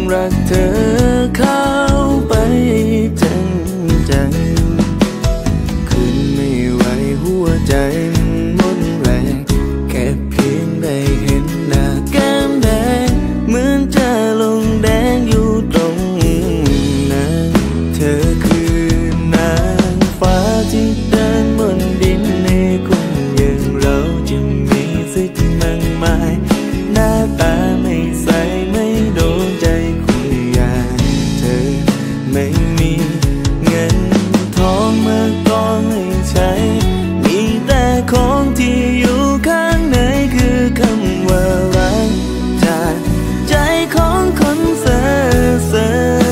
รักเธอเข้าไปจังจังคืนไม่ไหวหัวใจหมดแรงแค่เพียงได้เห็นหน้าแก้มแดงเหมือนจะลงแดงอยู่ตรงนั้นเธอคือนางฟ้าที่เดินบนดินในคนอย่างเราจะมีสิทธิ์มากมายหน้าตาไม่ใสไม่โดนใจคนอย่างเธอไม่มีเงินทองมากก็ไม่ใช้มีแต่ของที่อยู่ข้างในคือคำว่ารักจากใจของคนเซ่อ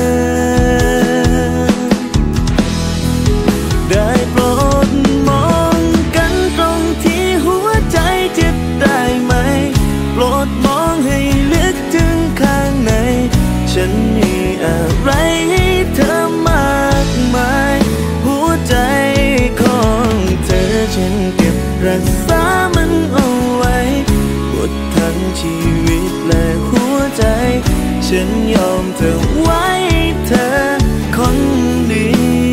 ได้โปรดมองกันตรงที่หัวใจเจ็บได้ไหมโปรดมองให้ลึกถึงข้างในฉันมีอะไรให้เธอมากมายหัวใจของเธอฉันเก็บรักษามันเอาไว้หมดทั้งชีวิตและหัวใจฉันยอมเธอไว้เธอคนเดียว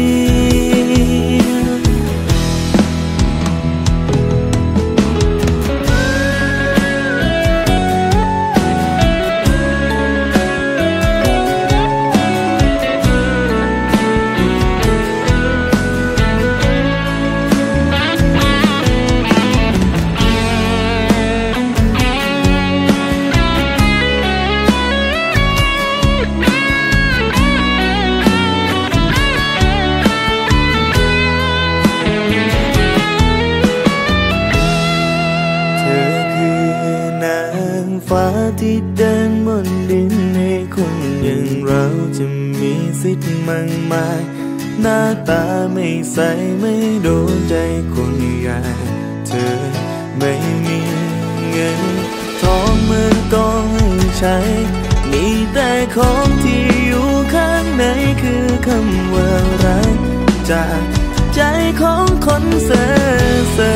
ฟ้าที่เดินบนดินให้คนอย่างเราจะมีสิทธิ์มากมายหน้าตาไม่ใสไม่โดนใจคนอย่างเธอไม่มีเงินทองเมืองก็ไม่ใช้มีแต่ของที่อยู่ข้างในคือคำว่ารักจากใจของคนเซ่อ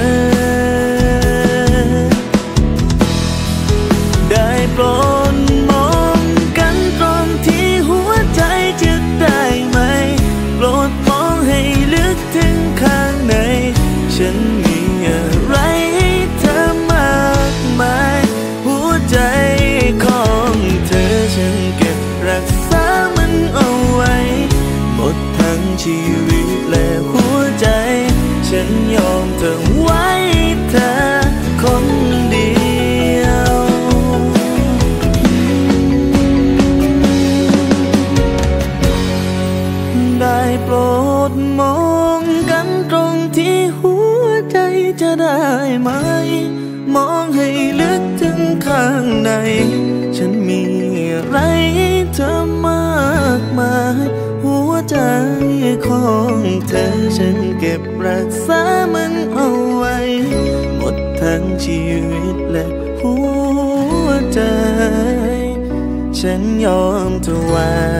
ได้โปรดมองกันตรงที่หัวใจจะได้ไหมโปรดมองให้ลึกถึงข้างในฉันมีอะไรให้เธอมากมายหัวใจของเธอฉันเก็บรักษามันเอาไว้หมดทั้งชีวิตและหัวใจฉันยอมเธอไว้เธอคนเดียวได้โปรดมองกันตรงที่หัวใจจะได้ไหมมองให้ลึกถึงข้างในฉันมีอะไรให้เธอมากมายหัวใจของเธอฉันเก็บรักษามันเอาไว้หมดทั้งชีวิตและหัวใจฉันยอมเธอไว้